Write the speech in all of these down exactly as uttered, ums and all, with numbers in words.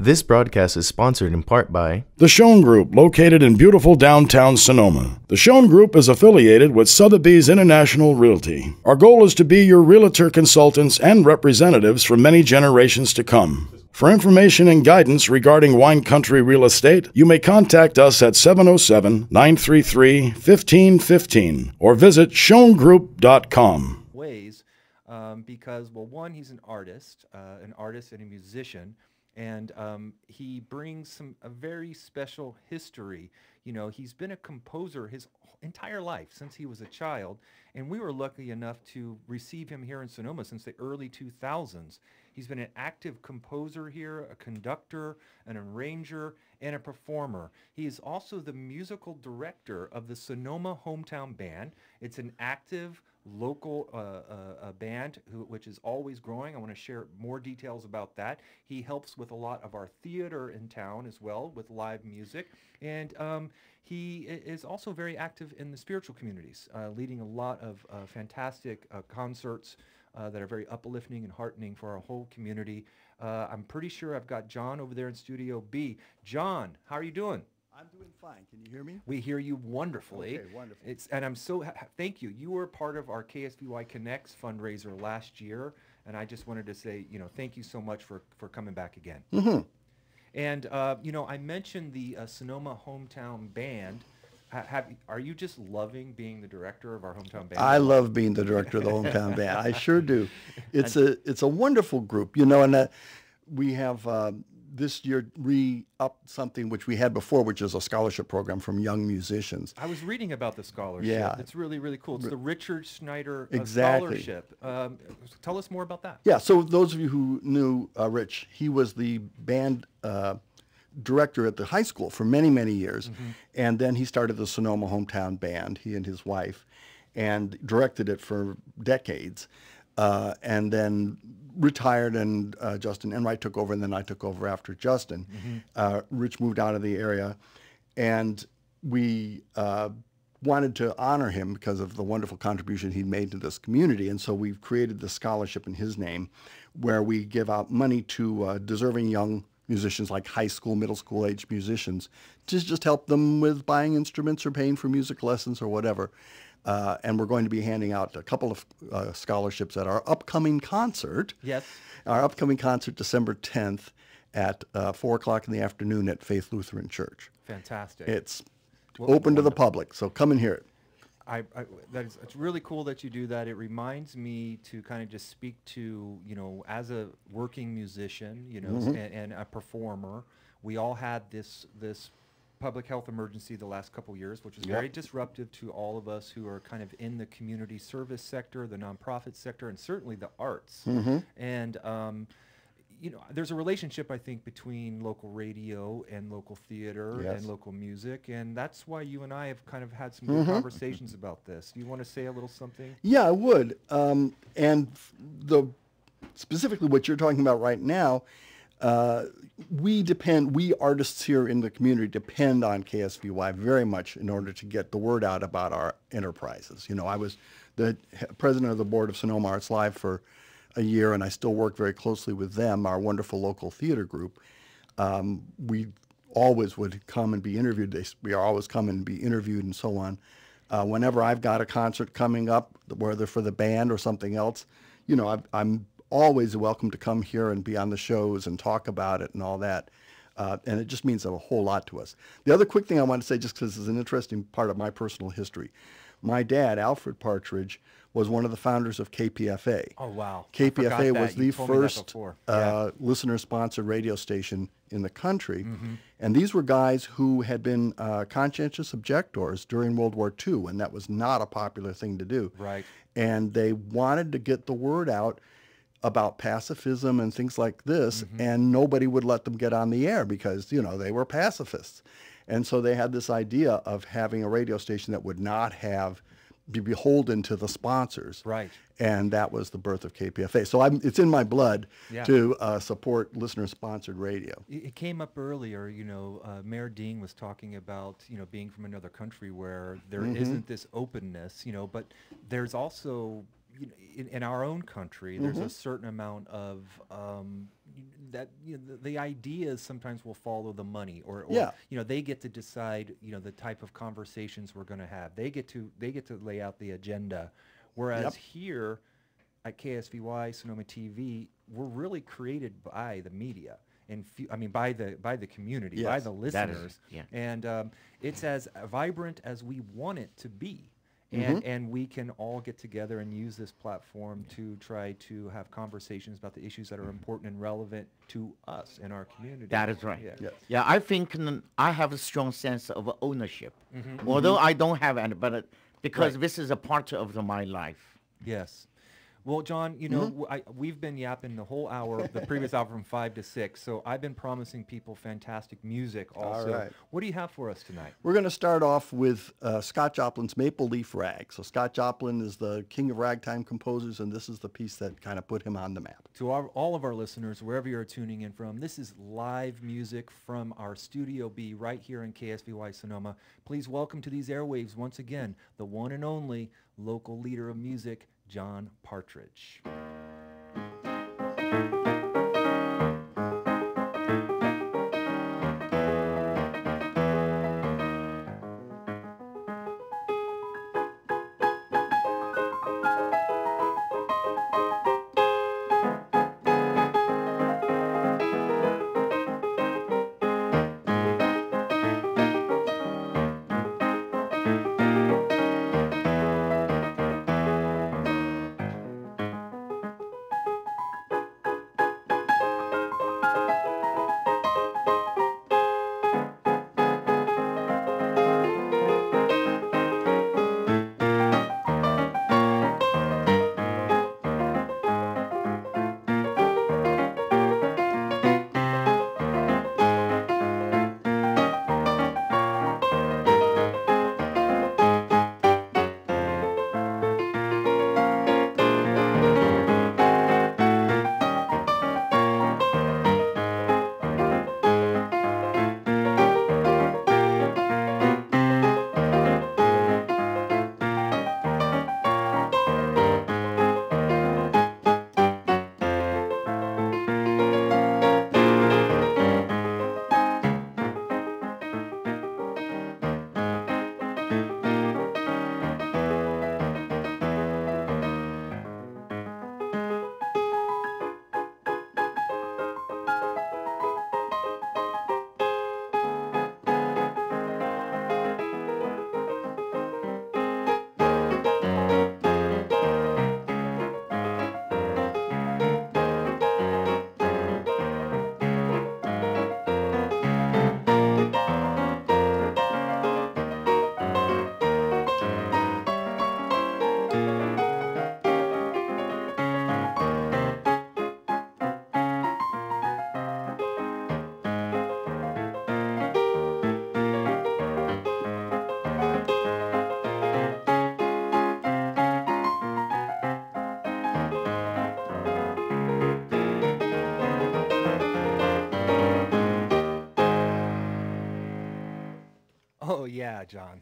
This broadcast is sponsored in part by The Schoen Group, located in beautiful downtown Sonoma. The Schoen Group is affiliated with Sotheby's International Realty. Our goal is to be your realtor consultants and representatives for many generations to come. For information and guidance regarding wine country real estate, you may contact us at seven oh seven, nine three three, one five one five or visit schoen group dot com. Ways, um, because, well, one, he's an artist, uh, an artist and a musician. And um, he brings some a very special history. You know, he's been a composer his entire life since he was a child, and we were lucky enough to receive him here in Sonoma since the early two thousands. He's been an active composer here, a conductor, an arranger, and a performer. He is also the musical director of the Sonoma Hometown Band. It's an active local uh, uh, uh, band who, which is always growing. I want to share more details about that. He helps with a lot of our theater in town as well with live music, and um, he is also very active in the spiritual communities, uh, leading a lot of uh, fantastic uh, concerts uh, that are very uplifting and heartening for our whole community. Uh, I'm pretty sure I've got John over there in Studio B. John, how are you doing? I'm doing fine. Can you hear me? We hear you wonderfully. Okay, wonderful. It's and I'm so ha- thank you. You were part of our K S V Y Connects fundraiser last year, and I just wanted to say, you know, thank you so much for for coming back again. Mm-hmm. And uh, you know, I mentioned the uh, Sonoma Hometown Band. Ha- have are you just loving being the director of our hometown band? I love being the director of the hometown band. I sure do. It's a it's a wonderful group, you know, and uh, we have. Uh, this year re-upped something which we had before, which is a scholarship program from young musicians. I was reading about the scholarship. Yeah. It's really, really cool. It's the Richard Schneider uh, Exactly. Scholarship. Um, tell us more about that. Yeah, so those of you who knew uh, Rich, he was the band uh, director at the high school for many, many years. Mm-hmm. And then he started the Sonoma Hometown Band, he and his wife, and directed it for decades. Uh, and then retired, and uh, Justin Enright took over, and then I took over after Justin. Mm-hmm. Uh, Rich moved out of the area, and we uh, wanted to honor him because of the wonderful contribution he'd made to this community, and so we've created this scholarship in his name where we give out money to uh, deserving young musicians, like high school, middle school age musicians, to just help them with buying instruments or paying for music lessons or whatever. Uh, and we're going to be handing out a couple of uh, scholarships at our upcoming concert. Yes. Our upcoming concert, December tenth at uh, four o'clock in the afternoon at Faith Lutheran Church. Fantastic. It's Well, open to the wonderful. public, so come and hear it. I, I that is it's really cool that you do that. It reminds me to kind of just speak to, you know, as a working musician, you know, Mm-hmm. and, and a performer, we all had this this public health emergency the last couple years, which was Yep. very disruptive to all of us who are kind of in the community service sector, the nonprofit sector, and certainly the arts. Mm-hmm. And um, you know, there's a relationship, I think, between local radio and local theater Yes. and local music, and that's why you and I have kind of had some good Mm-hmm. conversations about this. Do you want to say a little something? Yeah, I would. Um, and f- the specifically what you're talking about right now, uh, we depend, we artists here in the community depend on K S V Y very much in order to get the word out about our enterprises. You know, I was the he- president of the board of Sonoma Arts Live for a year, and I still work very closely with them, our wonderful local theater group. Um, we always would come and be interviewed. They, s- we are always come and be interviewed and so on. Uh, whenever I've got a concert coming up, whether for the band or something else, you know, I've, I'm always welcome to come here and be on the shows and talk about it and all that. Uh, and it just means a whole lot to us. The other quick thing I want to say, just because it's an interesting part of my personal history, my dad, Alfred Partridge, was one of the founders of K P F A. Oh, wow. I K P F A forgot was that. You the told me that first before. uh, listener-sponsored radio station in the country. Mm-hmm. And these were guys who had been uh, conscientious objectors during World War Two, and that was not a popular thing to do. Right. And they wanted to get the word out about pacifism and things like this, mm-hmm. and nobody would let them get on the air because, you know, they were pacifists. And so they had this idea of having a radio station that would not have be beholden to the sponsors. Right. And that was the birth of K P F A. So I'm, it's in my blood Yeah. to uh, support listener-sponsored radio. It it came up earlier, you know, uh, Mayor Dean was talking about, you know, being from another country where there Mhm. isn't this openness, you know, but there's also, you know, in, in our own country, there's Mhm. a certain amount of, um, that you know, the, the ideas sometimes will follow the money, or, or Yeah. you know, they get to decide, you know, the type of conversations we're going to have. They get to they get to lay out the agenda, whereas Yep. here at K S V Y Sonoma T V, we're really created by the media. And fe- I mean, by the by the community, by Yes. the That is- listeners, yeah. and um, it's as vibrant as we want it to be. And, and we can all get together and use this platform to try to have conversations about the issues that are important and relevant to us and our community. That is right. Yeah. Yes. Yeah, I think n- I have a strong sense of ownership, Mm-hmm. although I don't have any, but uh, because Right. this is a part of the, my life. Yes. Well, John, you know, w I, we've been yapping the whole hour, the previous hour from five to six. So I've been promising people fantastic music also. right. What do you have for us tonight? We're going to start off with uh, Scott Joplin's Maple Leaf Rag. So Scott Joplin is the king of ragtime composers, and this is the piece that kind of put him on the map. To our, all of our listeners, wherever you're tuning in from, this is live music from our Studio B right here in K S V Y Sonoma. Please welcome to these airwaves once again, the one and only local leader of music, John Partridge. Oh, yeah, John.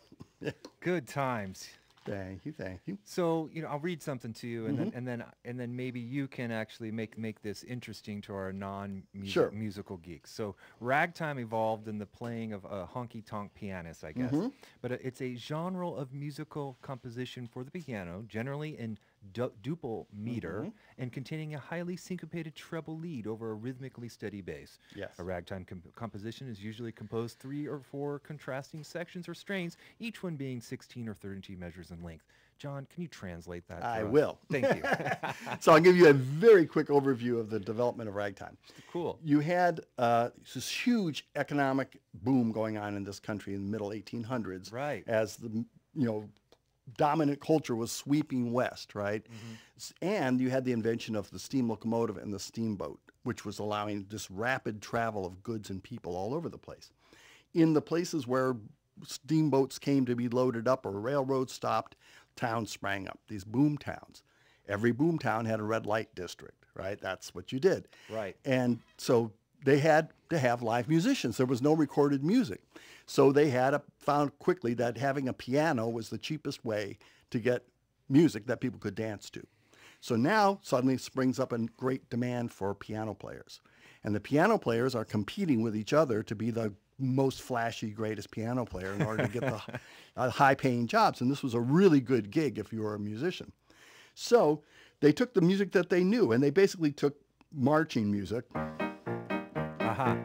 Good times. Thank you, thank you. So, you know, I'll read something to you, and then and then and then maybe you can actually make make this interesting to our non-music Sure. musical geeks. So, ragtime evolved in the playing of a honky-tonk pianist, I guess. But it- it's a genre of musical composition for the piano, generally in du- duple meter and containing a highly syncopated treble lead over a rhythmically steady bass. Yes. A ragtime com- composition is usually composed three or four contrasting sections or strains, each one being sixteen or thirty measures in length. John, can you translate that? I for us? will. Thank you. So I'll give you a very quick overview of the development of ragtime. Cool. You had uh, this huge economic boom going on in this country in the middle eighteen hundreds, Right. as the you know dominant culture was sweeping west, right? S- And you had the invention of the steam locomotive and the steamboat, which was allowing this rapid travel of goods and people all over the place. In the places where steamboats came to be loaded up or railroads stopped, towns sprang up, these boom towns. Every boom town had a red light district, right? That's what you did. Right. And so they had to have live musicians. There was no recorded music. So they had a, found quickly that having a piano was the cheapest way to get music that people could dance to. So now suddenly springs up a great demand for piano players. And the piano players are competing with each other to be the most flashy, greatest piano player in order to get the uh, high-paying jobs. And this was a really good gig if you were a musician. So they took the music that they knew, and they basically took marching music, Uh-huh.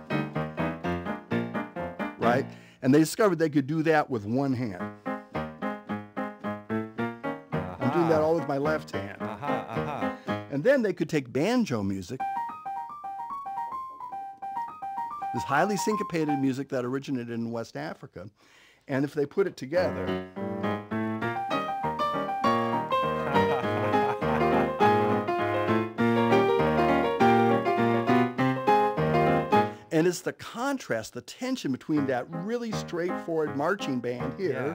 right? And they discovered they could do that with one hand. I'm doing that all with my left hand. Uh-huh, uh-huh. And then they could take banjo music, this highly syncopated music that originated in West Africa, and if they put it together, and it's the contrast, the tension between that really straightforward marching band here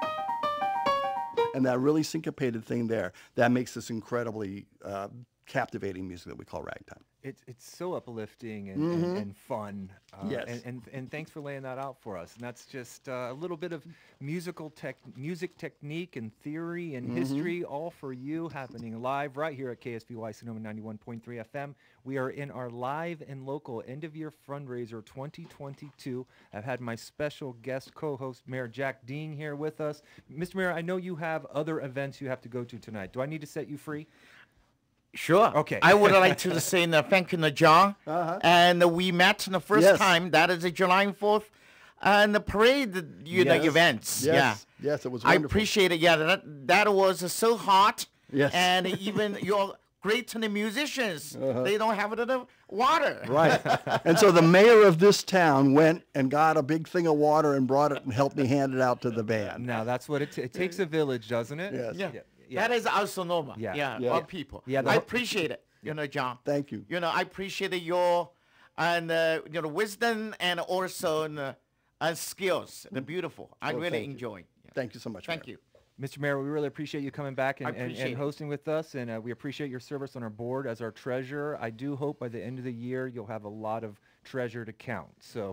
Yeah. and that really syncopated thing there that makes this incredibly uh, captivating music that we call ragtime. It's it's so uplifting and, and, and fun. Uh, Yes. And, and and thanks for laying that out for us. And that's just uh, a little bit of musical tech, music technique and theory and history, all for you, happening live right here at K S V Y Sonoma ninety-one point three F M. We are in our live and local end of year fundraiser twenty twenty-two. I've had my special guest co-host Mayor Jack Dean here with us. Mister Mayor, I know you have other events you have to go to tonight. Do I need to set you free? Sure. Okay. I would like to say uh, thank you, John. Uh-huh. And uh, we met the first Yes. time. That is uh, July fourth, and the parade, you know, Yes. events. Yes. Yeah. Yes, it was I wonderful. appreciate it. Yeah, that that was uh, so hot. Yes. And even your great uh, musicians, they don't have the water. Right. And so the mayor of this town went and got a big thing of water and brought it and helped me hand it out to the band. Now that's what it, t- it takes a village, doesn't it? Yes. Yeah. Yeah. That is our Sonoma. Yeah. Yeah. Yeah. Our people. Yeah, the I ho- appreciate it. You know, John. Thank you. You know, I appreciate your and uh, you know wisdom and also uh, uh, skills. They're beautiful. I Well, really thank you. enjoy. Yeah. Thank you so much. Thank Mayor. you. Mister Mayor, we really appreciate you coming back and, I and, appreciate and it. hosting with us, and uh, we appreciate your service on our board as our treasurer. I do hope by the end of the year you'll have a lot of treasure to count. So,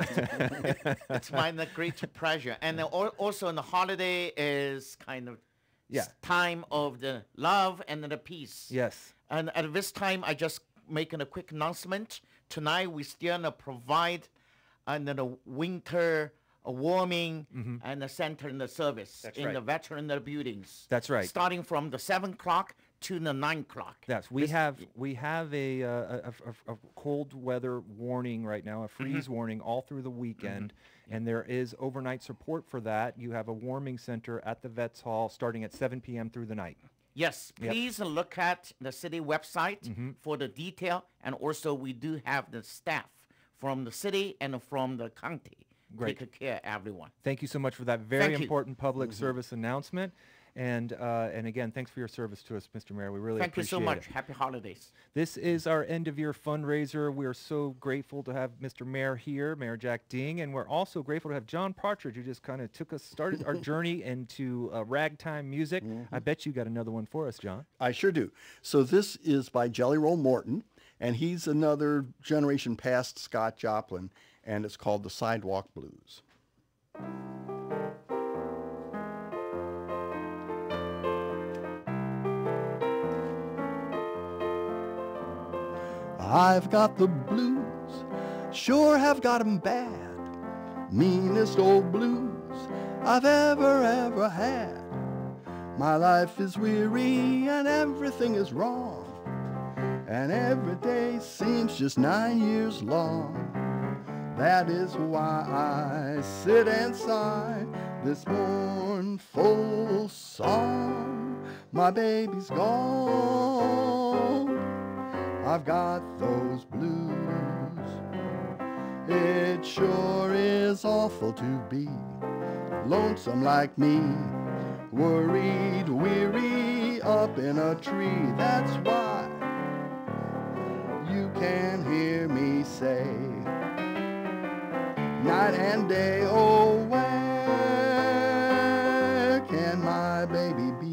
It's my uh, great pleasure. And uh, al- also, in the holiday is kind of Yeah. s- time of the love and the peace. yes, And at this time, I just making a quick announcement. Tonight, we still gonna provide and the winter uh, warming and the center in the service That's in right. the veteran buildings. That's right. Starting from the seven o'clock to the nine o'clock. yes, we This- have we have a, uh, a, a, a cold weather warning right now, a freeze warning all through the weekend, and there is overnight support for that. You have a warming center at the Vets Hall starting at seven p m through the night. Yes, Yep. please look at the city website Mm-hmm. for the detail, and also we do have the staff from the city and from the county Great. take care of everyone. Thank you so much for that very Thank you. important public service announcement. And uh, and again, thanks for your service to us, Mister Mayor. We really Thank you appreciate so much. it. Happy holidays. This is our end of year fundraiser. We are so grateful to have Mister Mayor here, Mayor Jack Ding, and we're also grateful to have John Partridge, who just kind of took us, started our journey into uh, ragtime music. I bet you got another one for us, John. I sure do. So this is by Jelly Roll Morton, and he's another generation past Scott Joplin, and it's called The Sidewalk Blues. I've got the blues, sure have got 'em bad, meanest old blues I've ever, ever had. My life is weary and everything is wrong, and every day seems just nine years long. That is why I sit and sigh this mournful song. My baby's gone, I've got those blues. It sure is awful to be lonesome like me, worried, weary, up in a tree. That's why you can hear me say night and day, oh, where can my baby be?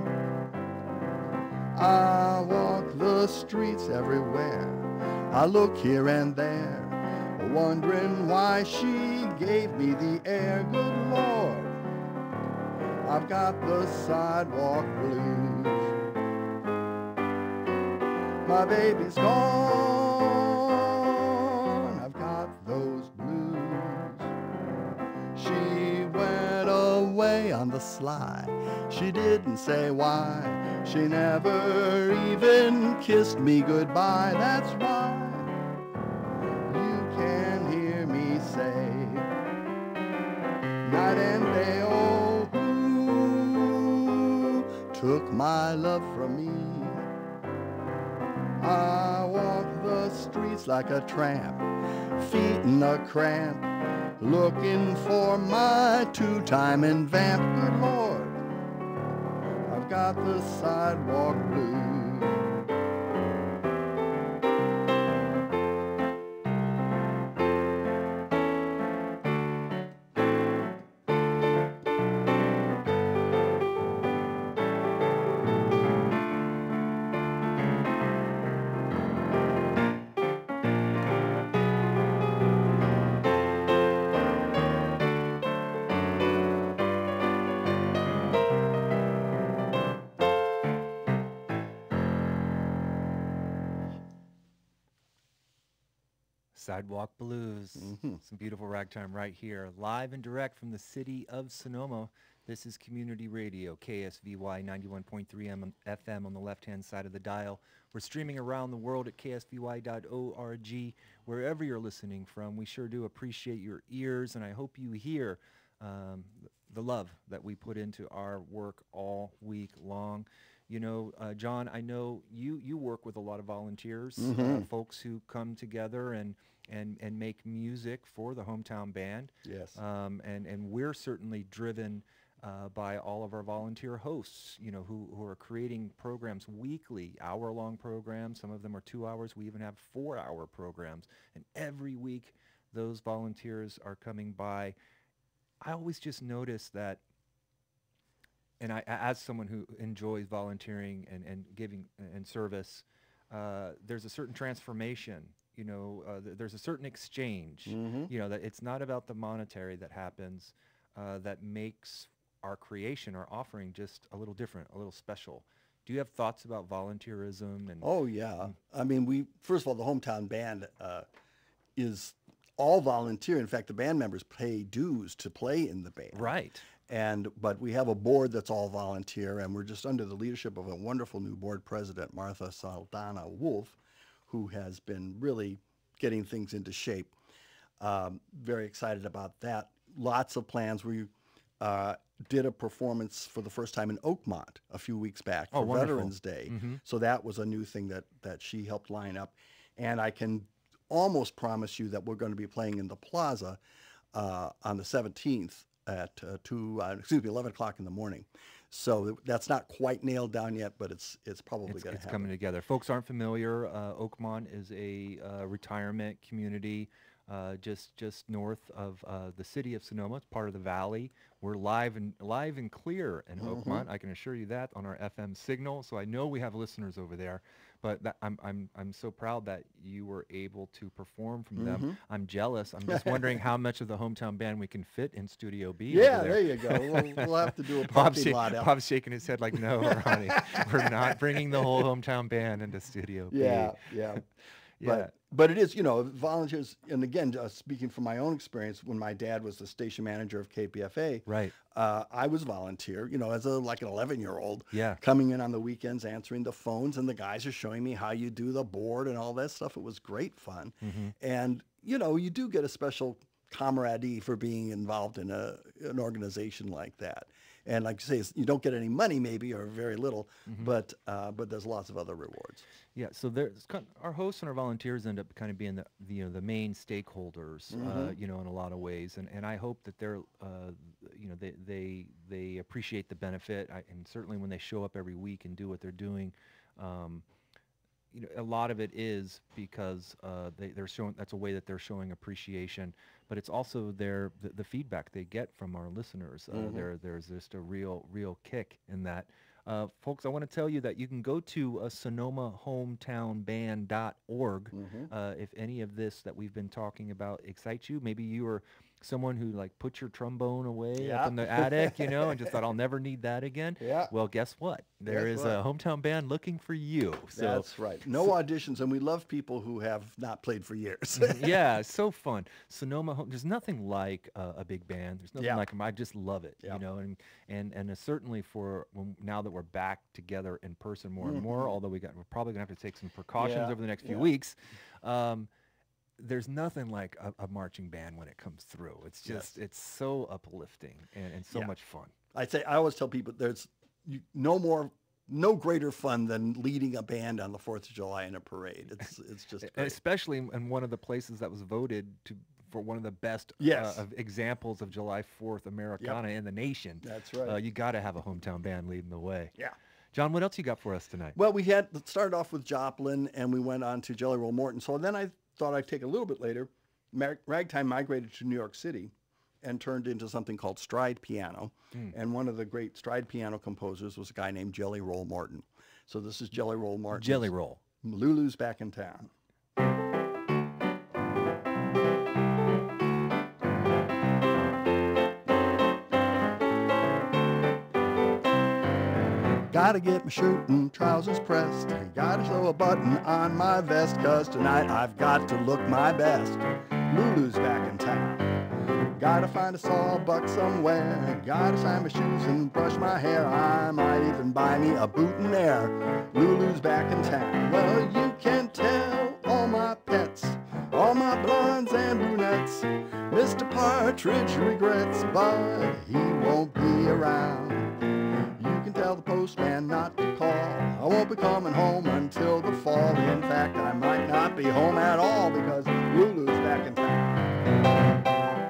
I walk the streets everywhere, I look here and there, wondering why she gave me the air. Good Lord, I've got the sidewalk blues. My baby's gone, sly. She didn't say why. She never even kissed me goodbye. That's why you can hear me say night and day, oh, who took my love from me? I walk the streets like a tramp, feet in a cramp, looking for my two-time and vamp. Good Lord, I've got the sidewalk blues. Sidewalk Blues, Mm-hmm. some beautiful ragtime right here, live and direct from the city of Sonoma. This is Community Radio, K S V Y ninety-one point three F M on the left-hand side of the dial. We're streaming around the world at K S V Y dot org, wherever you're listening from. We sure do appreciate your ears, and I hope you hear um, the love that we put into our work all week long. You know, uh, John, I know you, you work with a lot of volunteers, Mm-hmm. uh, folks who come together and, and, and make music for the hometown band. Yes. Um, and, and we're certainly driven uh, by all of our volunteer hosts, you know, who, who are creating programs weekly, hour-long programs. Some of them are two hours. We even have four-hour programs. And every week, those volunteers are coming by. I always just notice that, and I, as someone who enjoys volunteering and, and giving and service, uh, there's a certain transformation, you know, uh, th- there's a certain exchange, Mhm. you know, that it's not about the monetary that happens uh, that makes our creation, our offering just a little different, a little special. Do you have thoughts about volunteerism? And Oh, yeah. I mean, we, first of all, the hometown band uh, is all volunteer. In fact, the band members pay dues to play in the band. Right. And but we have a board that's all volunteer, and we're just under the leadership of a wonderful new board president, Martha Saldana Wolf, who has been really getting things into shape. Um, very excited about that. Lots of plans. We uh, did a performance for the first time in Oakmont a few weeks back Oh, for wonderful. Veterans Day. Mhm. So that was a new thing that that she helped line up, and I can almost promise you that we're going to be playing in the Plaza uh, on the seventeenth at uh, two, uh, excuse me, eleven o'clock in the morning. So that's not quite nailed down yet, but it's it's probably It's, going to it's happen. coming together. Folks aren't familiar. Uh, Oakmont is a uh, retirement community uh, just just north of uh, the city of Sonoma. It's part of the valley. We're live and live and clear in Mhm. Oakmont. I can assure you that on our F M signal. So I know we have listeners over there. But that, I'm I'm I'm so proud that you were able to perform from them. Mhm. I'm jealous. I'm just wondering how much of the hometown band we can fit in Studio B. Yeah, over there you go. We'll, we'll have to do a Bob's, parking sha- lot out. Bob's shaking his head like, no, Ronnie, we're not bringing the whole hometown band into Studio B. Yeah, yeah. Yeah. But but it is, you know, volunteers. And again, uh, speaking from my own experience, when my dad was the station manager of K P F A, Right. uh, I was volunteer. You know, as a like an eleven year old, Yeah. coming in on the weekends, answering the phones, and the guys are showing me how you do the board and all that stuff. It was great fun, Mm-hmm. and you know, you do get a special camaraderie for being involved in a an organization like that. And like you say, it's- you don't get any money maybe or very little, Mm-hmm. but uh, but there's lots of other rewards. Yeah, so there's kind our hosts and our volunteers end up kind of being the, the you know the main stakeholders, uh, Mhm. you know, in a lot of ways, and and I hope that they're uh, you know they they they appreciate the benefit, I, and certainly when they show up every week and do what they're doing, um, you know, a lot of it is because uh, they they're showing that's a way that they're showing appreciation, but it's also their the, the feedback they get from our listeners. Uh, Mhm. there there's just a real real kick in that. Uh, folks, I want to tell you that you can go to uh, sonoma hometown band dot org Mhm. uh, if any of this that we've been talking about excites you. Maybe you are someone who like put your trombone away Yeah. up in the attic, you know, and just thought I'll never need that again. Yeah. Well, guess what? There Guess is what? a hometown band looking for you. So That's right. No auditions, and we love people who have not played for years. yeah, it's so fun. Sonoma, home, there's nothing like uh, a big band. There's nothing Yeah. like 'em. I just love it, Yeah. you know. And and and uh, certainly for when, now that we're back together in person more and more, although we got we're probably gonna have to take some precautions Mm-hmm. Yeah, over the next few yeah. weeks. Um, there's nothing like a, a marching band when it comes through. It's just Yes. it's so uplifting and, and so Yeah. much fun. I say I always tell people there's you, no more, no greater fun than leading a band on the Fourth of July in a parade. It's it's just great. Especially in in one of the places that was voted to for one of the best Yes. uh, of examples of July fourth Americana in the nation. That's right. Uh, you got to have a hometown band leading the way. Yeah. John, what else you got for us tonight? Well, we had started off with Joplin, and we went on to Jelly Roll Morton. So then I thought I'd take a little bit later. Mar- Ragtime migrated to New York City and turned into something called stride piano. And one of the great stride piano composers was a guy named Jelly Roll Morton. So this is Jelly Roll Morton. Jelly Roll. Lulu's Back in Town. Gotta get my shirt and trousers pressed. Gotta sew a button on my vest, 'cause tonight I've got to look my best. Lulu's back in town. Gotta find a sawbuck somewhere. Gotta shine my shoes and brush my hair. I might even buy me a boutonniere. Lulu's back in town. Well, you can tell all my pets, all my blondes and brunettes, Mister Partridge regrets, but he won't be around. You can tell the postman not to call. I won't be coming home until the fall. In fact, I might not be home at all, because Lulu's back in town.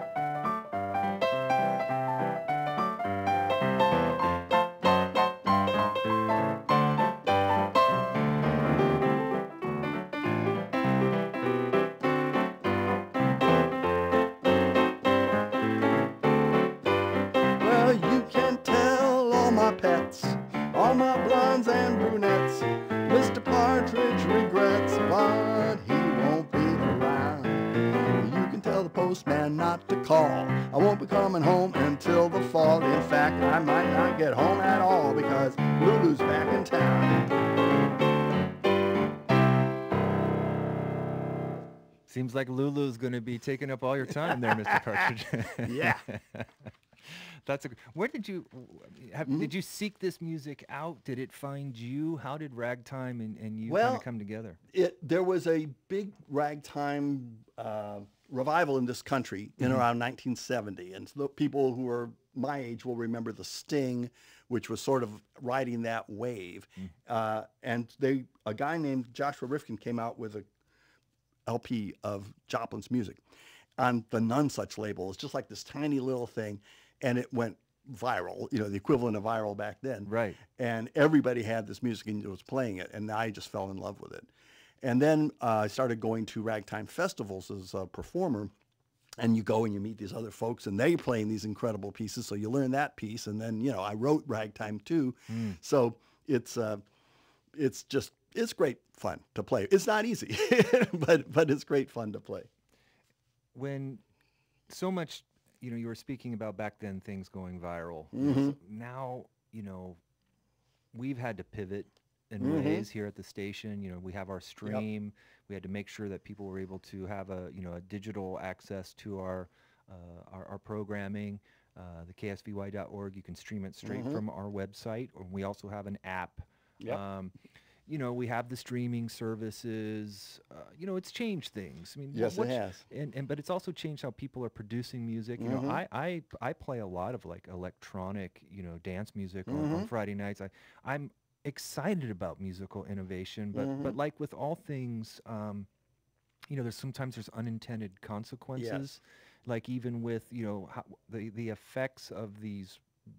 Well, you can tell all my pets, all my blondes and brunettes, Mister Partridge regrets, but he won't be around. You can tell the postman not to call. I won't be coming home until the fall. In fact, I might not get home at all, because Lulu's back in town. Seems like Lulu's going to be taking up all your time there, Mister Partridge. Yeah. That's a. Where did you have? Mm-hmm. Did you seek this music out? Did it find you? How did Ragtime and, and you kind Well, of come together? It, there was a big ragtime uh, revival in this country in around nineteen seventy. And so people who are my age will remember the Sting, which was sort of riding that wave. Uh, and they, a guy named Joshua Rifkin came out with a L P of Joplin's music on the None Such label. It's just like this tiny little thing, and it went viral, you know, the equivalent of viral back then. Right. And everybody had this music and was playing it, and I just fell in love with it. And then uh, I started going to ragtime festivals as a performer, and you go and you meet these other folks, and they're playing these incredible pieces, so you learn that piece. And then, you know, I wrote ragtime too, so it's uh, it's just it's great fun to play. It's not easy, but but it's great fun to play. When so much, you know, you were speaking about back then things going viral. Mm-hmm. So now, you know, we've had to pivot in Mm-hmm. ways here at the station. You know, we have our stream. We had to make sure that people were able to have a, you know, a digital access to our uh, our, our programming. Uh, the K S V Y dot org. You can stream it straight from our website, or we also have an app. Yep. Um, you know, we have the streaming services. Uh, you know, it's changed things. I mean, wh- Yes, it what's- has. And, and but it's also changed how people are producing music. You Mm-hmm. know, I, I I play a lot of like electronic, you know, dance music on, Mm-hmm. on Friday nights. I I'm excited about musical innovation, but Mm-hmm. but like with all things, um, you know, there's sometimes there's unintended consequences. Like even with, you know, how, the the effects of these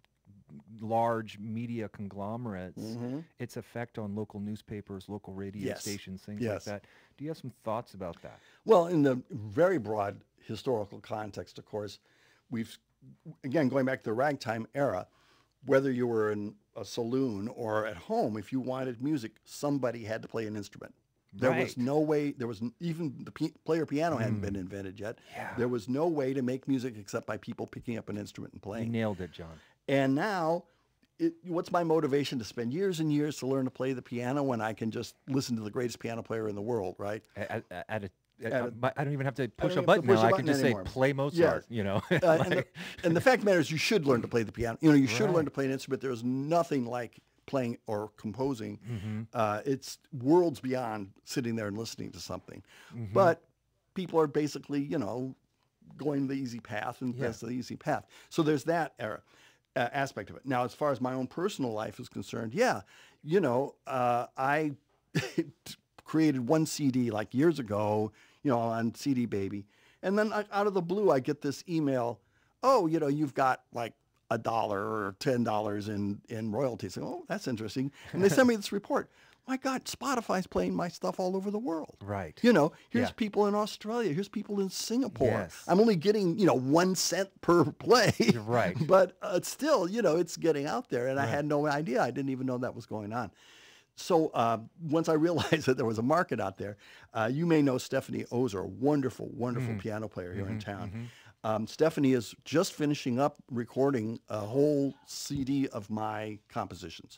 large media conglomerates, its effect on local newspapers, local radio Yes. stations, things Yes. like that. Do you have some thoughts about that? Well, in the very broad historical context, of course, we've, again, going back to the ragtime era, whether you were in a saloon or at home, if you wanted music, somebody had to play an instrument. There Right. was no way, there was n- even the p- player piano hadn't been invented yet. Yeah. There was no way to make music except by people picking up an instrument and You playing. nailed it, John. And now, it, what's my motivation to spend years and years to learn to play the piano when I can just listen to the greatest piano player in the world, right? At, at, at a, at At a- a, but I don't even have to push a even have to button push now. a I button can just anymore. say play Mozart. You know. Uh, and, the, and the fact of the matter is, you should learn to play the piano. You know, you should Right. learn to play an instrument. There's nothing like playing or composing. Mm-hmm. Uh, it's worlds beyond sitting there and listening to something. Mm-hmm. But people are basically, you know, going the easy path, and Yeah. that's the easy path. So there's that era, uh, aspect of it. Now, as far as my own personal life is concerned, yeah, you know, uh, I created one C D like years ago, you know, on C D Baby. And then I, out of the blue, I get this email, oh, you know, you've got like a dollar or ten dollars in, in royalties. Oh, that's interesting. And they send me this report. My God, Spotify's playing my stuff all over the world. Right. You know, here's Yeah. people in Australia. Here's people in Singapore. Yes. I'm only getting, you know, one cent per play. Right. But uh, still, you know, it's getting out there. And I Right. had no idea. I didn't even know that was going on. So uh, once I realized that there was a market out there, uh, you may know Stephanie Ozer, a wonderful, wonderful Mm-hmm. piano player here in town. Um, Stephanie is just finishing up recording a whole C D of my compositions.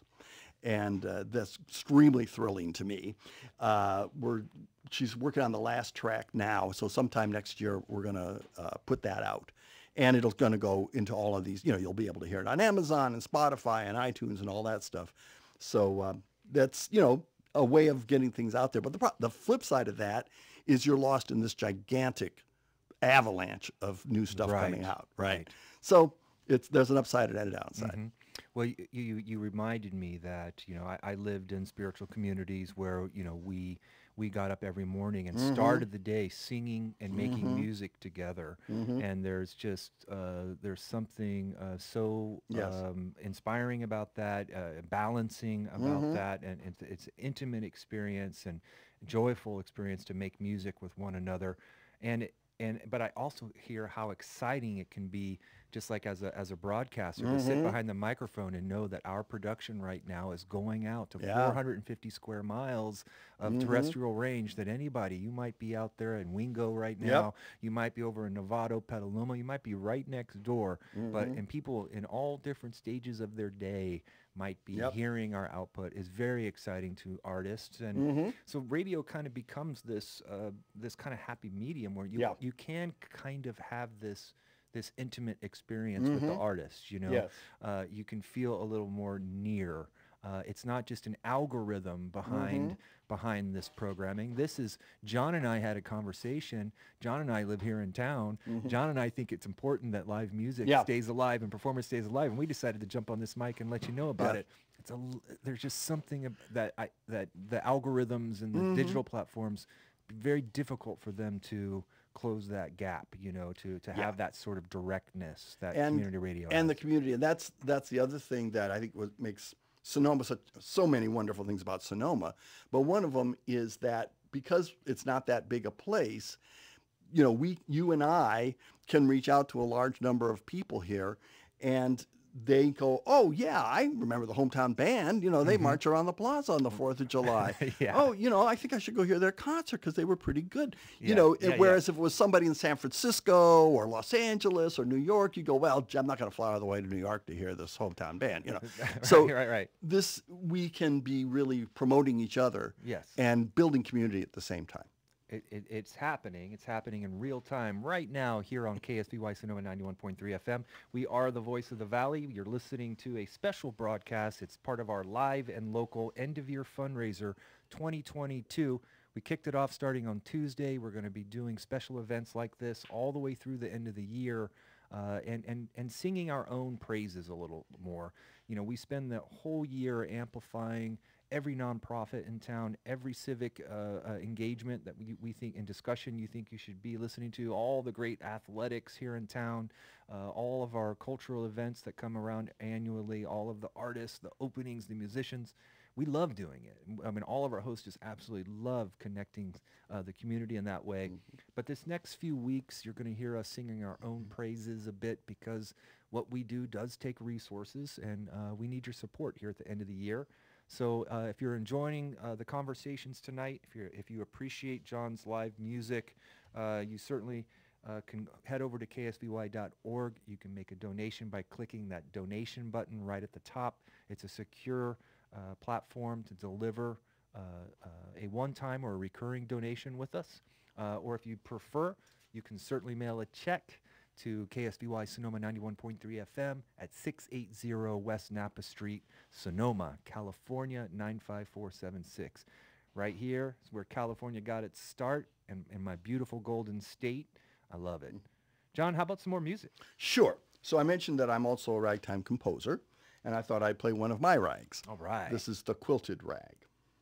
And uh, that's extremely thrilling to me. Uh, we're, she's working on the last track now, so sometime next year we're going to uh, put that out. And it's going to go into all of these, you know, you'll be able to hear it on Amazon and Spotify and iTunes and all that stuff. So um, that's, you know, a way of getting things out there. But the, pro- the flip side of that is you're lost in this gigantic avalanche of new stuff Right. coming out, right? Right. So it's there's an upside and a downside. Mhm. Well, you, you you reminded me that you know I, I lived in spiritual communities where you know we we got up every morning and Mm-hmm. started the day singing and making music together, Mm-hmm. and there's just uh, there's something uh, so Yes. um, inspiring about that, uh, balancing about Mm-hmm. that, and it's, it's an intimate experience and joyful experience to make music with one another, and. It, and but I also hear how exciting it can be, just like as a as a broadcaster, to Mm-hmm. sit behind the microphone and know that our production right now is going out to Yeah. four hundred fifty square miles of Mm-hmm. terrestrial range. That anybody, you might be out there in Wingo right Yep. now, you might be over in Novato, Petaluma, you might be right next door, but Mm-hmm. and people in all different stages of their day might be Yep. hearing our output is very exciting to artists, and Mm-hmm. so radio kind of becomes this uh, this kind of happy medium where you Yeah. you can kind of have this this intimate experience with the artist. You know, Yes. uh, you can feel a little more near. Uh, it's not just an algorithm behind behind this programming. This is John and I had a conversation. John and I live here in town. John and I think it's important that live music Yeah. stays alive and performance stays alive, and we decided to jump on this mic and let you know about Yeah. it. It's a l- there's just something ab- that I that the algorithms and the digital platforms, very difficult for them to close that gap, you know, to to have that sort of directness that and community radio and the has. community, and that's that's the other thing that I think what makes Sonoma such so many wonderful things about Sonoma. But one of them is that because it's not that big a place, you know, we you and I can reach out to a large number of people here, and they go, oh yeah, I remember the hometown band. You know, they march around the plaza on the Fourth of July. Yeah. Oh, you know, I think I should go hear their concert because they were pretty good. You Yeah, know, yeah, yeah. whereas if it was somebody in San Francisco or Los Angeles or New York, you go, well, I'm not going to fly all the way to New York to hear this hometown band. You know, so Right, right, right. this we can be really promoting each other. Yes. And building community at the same time. It, it, it's happening. It's happening in real time right now here on K S V Y Sonoma ninety-one point three F M. We are the voice of the Valley. You're listening to a special broadcast. It's part of our live and local end-of-year fundraiser twenty twenty-two. We kicked it off starting on Tuesday. We're going to be doing special events like this all the way through the end of the year, uh, and, and, and singing our own praises a little more. You know, we spend the whole year amplifying every nonprofit in town, every civic uh, uh, engagement that we, we think in discussion you think you should be listening to, all the great athletics here in town, uh, all of our cultural events that come around annually, all of the artists, the openings, the musicians. We love doing it. I mean, all of our hosts just absolutely love connecting uh, the community in that way. Mm-hmm. But this next few weeks, you're going to hear us singing our own praises a bit because what we do does take resources, and uh, we need your support here at the end of the year. So uh, if you're enjoying uh, the conversations tonight, if you if you appreciate John's live music, uh, you certainly uh, can head over to K S V Y dot org. You can make a donation by clicking that donation button right at the top. It's a secure uh, platform to deliver uh, uh, a one-time or a recurring donation with us. Uh, or if you prefer, you can certainly mail a check to K S V Y Sonoma ninety-one point three F M at six eighty West Napa Street, Sonoma, California nine five four seven six. Right here is where California got its start, and in my beautiful Golden State. I love it. John, how about some more music? Sure. So I mentioned that I'm also a ragtime composer, and I thought I'd play one of my rags. All right. This is the Quilted Rag.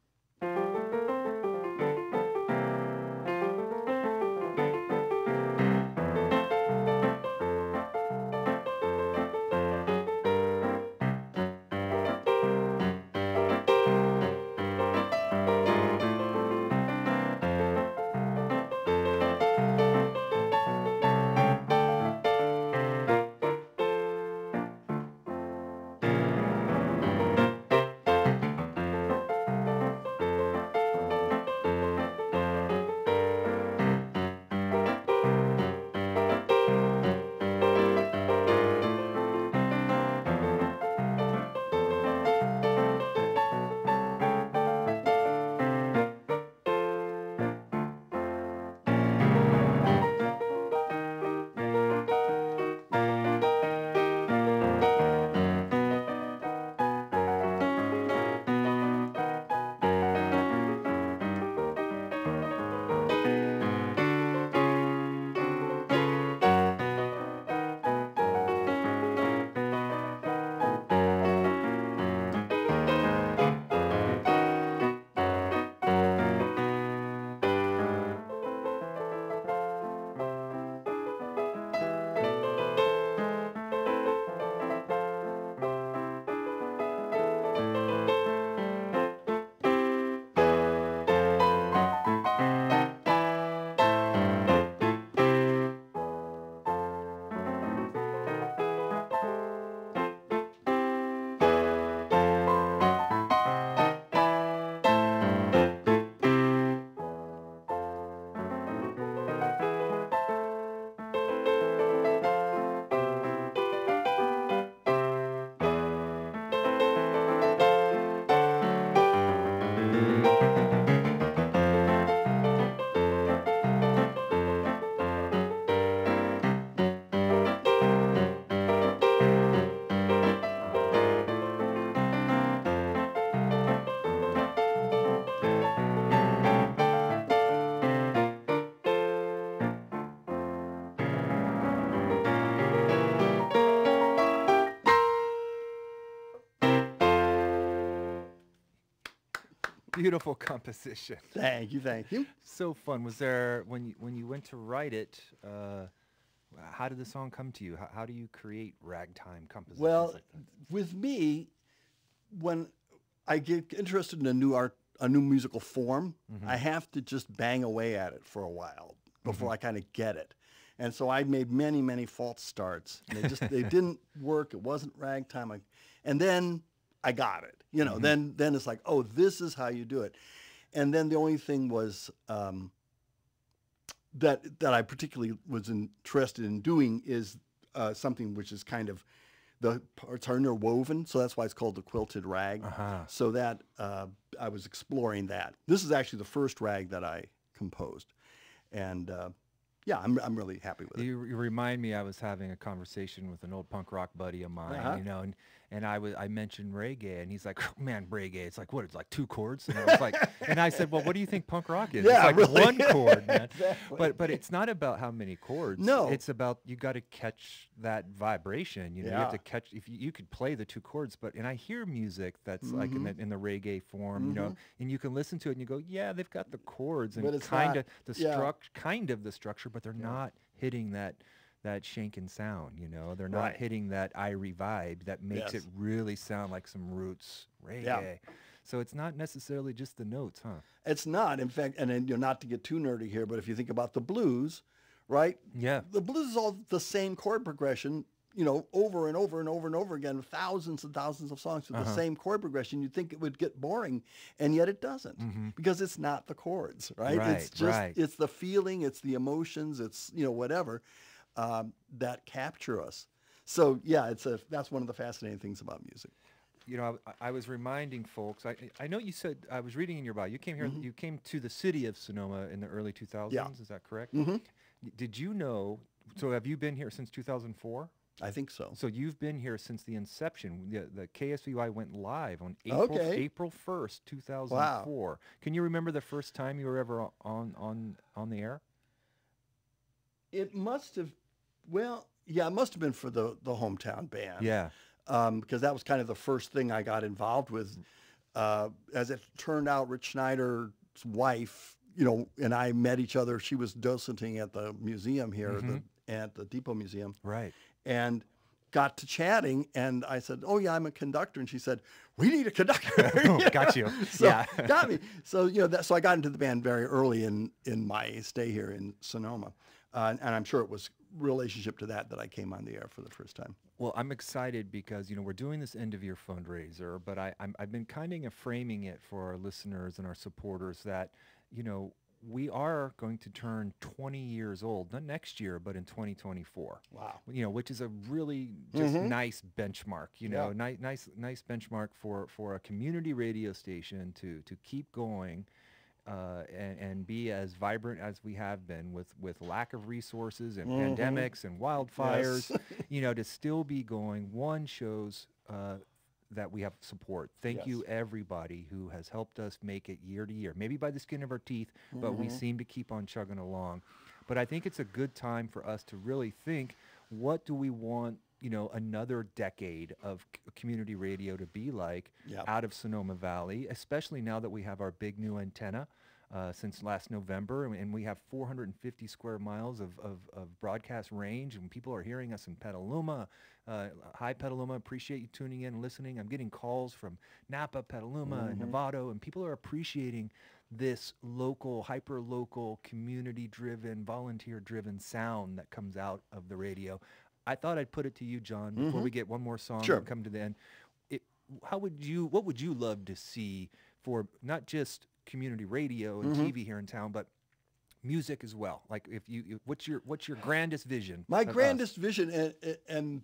Beautiful composition. Thank you, thank you. So fun. Was there, when you, when you went to write it, uh, how did the song come to you? How, how do you create ragtime compositions Well, like that? with me, when I get interested in a new art, a new musical form, Mm-hmm. I have to just bang away at it for a while before Mm-hmm. I kind of get it. And so I made many, many false starts. And they just they didn't work. It wasn't ragtime. I, and then I got it. You know, Mm-hmm. then then it's like, oh, this is how you do it. And then the only thing was um, that that I particularly was interested in doing is uh, something which is kind of, the parts are interwoven, so that's why it's called the quilted rag. Uh-huh. So that uh, I was exploring that. This is actually the first rag that I composed, and uh, yeah, I'm I'm really happy with it. You, you remind me, I was having a conversation with an old punk rock buddy of mine, Uh-huh. you know, and, and I was I mentioned reggae, and he's like, oh, man, reggae, it's like, what, it's like two chords? And I was like, and I said, well, what do you think punk rock is? Yeah, it's like really. one chord, man. Exactly. But but it's not about how many chords. No. It's about, you got to catch that vibration, you know, you have to Yeah. catch, if you, you could play the two chords, but, and I hear music that's like in Mm-hmm. the, in the reggae form, you know, and you can listen to it and you go, yeah, they've got the chords and But it's kind of not- the yeah. struct, kind of the structure, but they're not hitting that that shankin' sound, you know. They're not Right. hitting that Irie vibe that makes Yes. it really sound like some roots reggae. Yeah. So it's not necessarily just the notes, huh? It's not, in fact, and then, you know, not to get too nerdy here, but if you think about the blues, right? Yeah. The blues is all the same chord progression, you know, over and over and over and over again, thousands and thousands of songs with Uh-huh. the same chord progression, you'd think it would get boring, and yet it doesn't, Mm-hmm. because it's not the chords, right? Right, it's just right. it's the feeling, it's the emotions, it's, you know, whatever um, that capture us. So yeah, it's a that's one of the fascinating things about music. You know, I, I was reminding folks. I I know you said I was reading in your bio. You came here. Mm-hmm. You came to the city of Sonoma in the early two thousands. Is that correct? Mm-hmm. Did you know? So have you been here since two thousand four? I think so. So you've been here since the inception. The, the K S V Y went live on April Okay. April first, two thousand four. Can you remember the first time you were ever o- on on on the air? It must have, well, yeah, it must have been for the the hometown band. Yeah. um, because that was kind of the first thing I got involved with. Uh, as it turned out, Rich Schneider's wife, you know, and I met each other. She was docenting at the museum here, Mm-hmm. the, at the Depot Museum, Right. and got to chatting. And I said, "Oh yeah, I'm a conductor," and she said, "We need a conductor." Oh, got you. So Yeah. got me. So you know, that, so I got into the band very early in in my stay here in Sonoma, uh, and I'm sure it was relationship to that that I came on the air for the first time. Well, I'm excited because, you know, we're doing this end of year fundraiser, but I, I'm, I've been kind of framing it for our listeners and our supporters that, you know, we are going to turn twenty years old, not next year, but in twenty twenty-four. Wow. You know, which is a really just nice benchmark, you know, Yeah. nice, nice, nice benchmark for, for a community radio station to, to keep going. Uh, and, and be as vibrant as we have been with, with lack of resources and pandemics and wildfires, you know, to still be going. One shows uh, that we have support. Thank Yes. you, everybody who has helped us make it year to year, maybe by the skin of our teeth, but we seem to keep on chugging along. But I think it's a good time for us to really think, what do we want, you know, another decade of c- community radio to be like Yeah. out of Sonoma Valley, especially now that we have our big new antenna uh, since last November, and, and we have four hundred fifty square miles of, of, of broadcast range, and people are hearing us in Petaluma. Uh, hi, Petaluma. Appreciate you tuning in and listening. I'm getting calls from Napa, Petaluma, and Novato, and people are appreciating this local, hyper-local, community-driven, volunteer-driven sound that comes out of the radio. I thought I'd put it to you, John, before we get one more song Sure. and come to the end. It, how would you, what would you love to see for not just community radio and T V here in town, but music as well? Like, if you, if- what's your, what's your grandest vision? My of us? grandest vision, and, and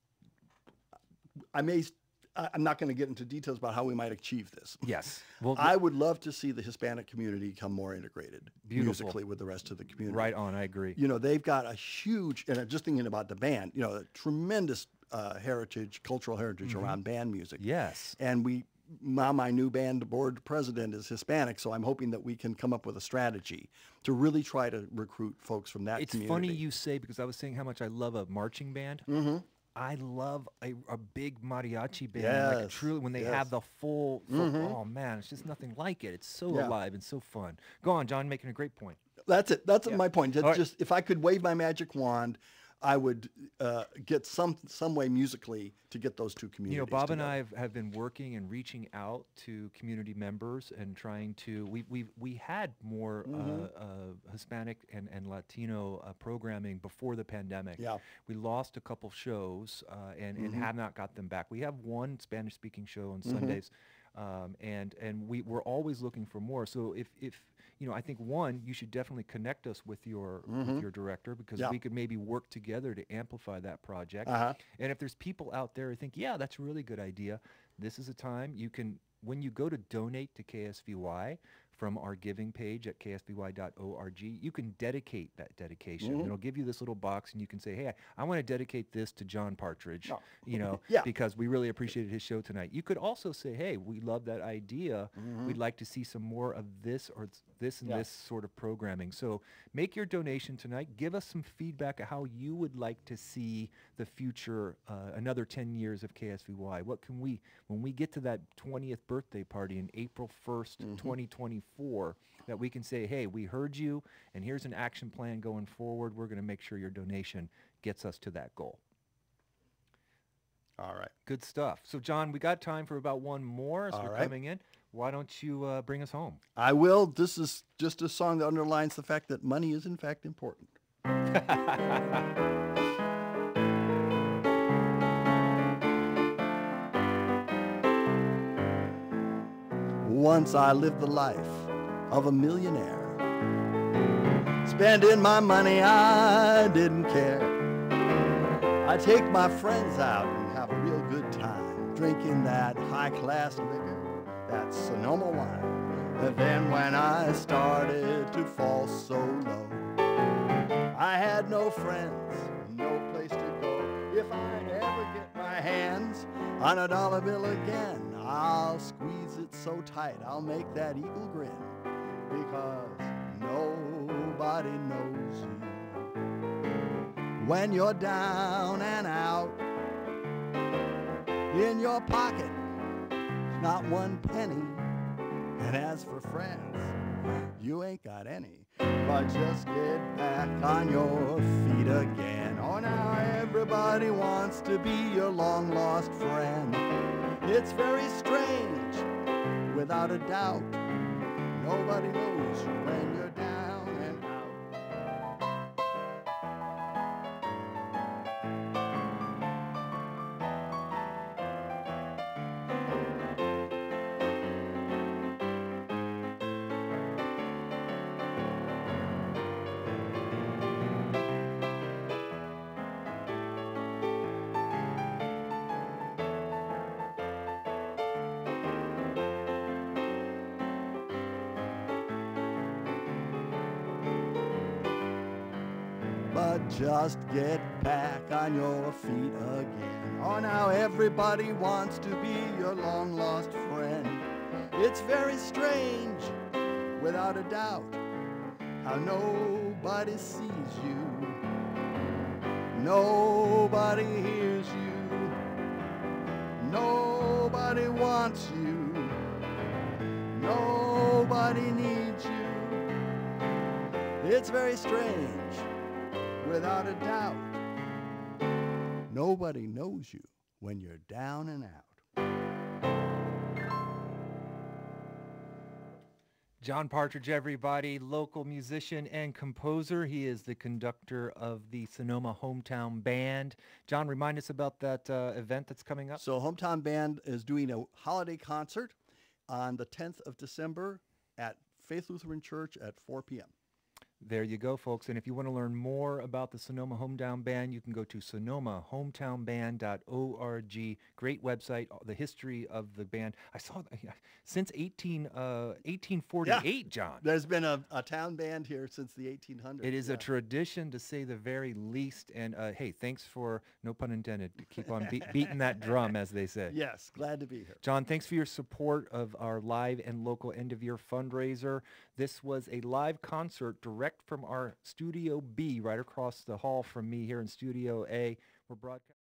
I may, I- I'm not going to get into details about how we might achieve this. Yes. Well, I would love to see the Hispanic community become more integrated Beautiful. musically with the rest of the community. right on. I agree. You know, they've got a huge, and I'm just thinking about the band, you know, a tremendous uh, heritage, cultural heritage around band music. Yes. And we, now my new band board president is Hispanic, so I'm hoping that we can come up with a strategy to really try to recruit folks from that It's community. funny you say, because I was saying how much I love a marching band. Mm-hmm. I love a, a big mariachi band. Like Yes, truly, when they yes. have the full, full oh man, it's just nothing like it. It's so Yeah. alive and so fun. Go on, John, making a great point. That's it. That's Yeah. my point. It's All right. just if I could wave my magic wand, I would uh, get some some way musically to get those two communities. You know, Bob and together. I have, have been working and reaching out to community members and trying to. We we we had more Mm-hmm. uh, uh, Hispanic and and Latino uh, programming before the pandemic. Yeah. We lost a couple shows uh, and and Mm-hmm. have not got them back. We have one Spanish speaking show on Sundays, um, and and we we're always looking for more. So if if you know, I think one, you should definitely connect us with your with your director, because Mm-hmm. Yeah. we could maybe work together to amplify that project. Uh-huh. And if there's people out there who think, yeah, that's a really good idea, this is a time you can, when you go to donate to K S V Y from our giving page at k s v y dot org, you can dedicate that dedication. Mm-hmm. It'll give you this little box, and you can say, hey, I, I want to dedicate this to John Partridge, Oh. you know, Yeah. because we really appreciated his show tonight. You could also say, hey, we love that idea. We'd like to see some more of this or th- this and Mm-hmm. Yeah. this sort of programming. So make your donation tonight. Give us some feedback of how you would like to see the future, uh, another ten years of K S V Y. What can we, when we get to that twentieth birthday party in April first, Mm-hmm. twenty twenty-four, that we can say, hey, we heard you, and here's an action plan going forward. We're going to make sure your donation gets us to that goal. All right. Good stuff. So, John, we got time for about one more as All we're right. coming in. Why don't you uh, bring us home? I will. This is just a song that underlines the fact that money is in fact important. once I lived the life of a millionaire. Spending my money, I didn't care. I take my friends out and have a real good time, drinking that high-class liquor, that Sonoma wine. And then when I started to fall so low, I had no friends, no place to go. If I ever get my hands on a dollar bill again, I'll squeeze it so tight, I'll make that eagle grin, because nobody knows you when you're down and out. In your pocket, not one penny, and as for friends, you ain't got any. But just get back on your feet again. Oh, now everybody wants to be your long-lost friend. It's very strange, without a doubt. Nobody knows you when you're down and out. But just get back on your feet again. Oh, now everybody wants to be your long-lost friend. It's very strange, without a doubt, how nobody sees you, nobody hears you, nobody wants you, nobody needs you. It's very strange, without a doubt. Nobody knows you when you're down and out. John Partridge, everybody, local musician and composer. He is the conductor of the Sonoma Hometown Band. John, remind us about that uh, event that's coming up. So Hometown Band is doing a holiday concert on the tenth of December at Faith Lutheran Church at four p.m. There you go, folks. And if you want to learn more about the Sonoma Hometown Band, you can go to sonoma hometown band dot org. Great website, the history of the band. I saw since eighteen, uh, eighteen forty-eight, yeah. John. There's been a, a town band here since the eighteen hundreds. It is yeah. a tradition, to say the very least. And uh, hey, thanks for, no pun intended, keep on be- beating that drum, as they say. Yes, glad to be here. John, thanks for your support of our live and local end-of-year fundraiser. This was a live concert direct from our Studio B, right across the hall from me here in Studio A. We're broadcasting.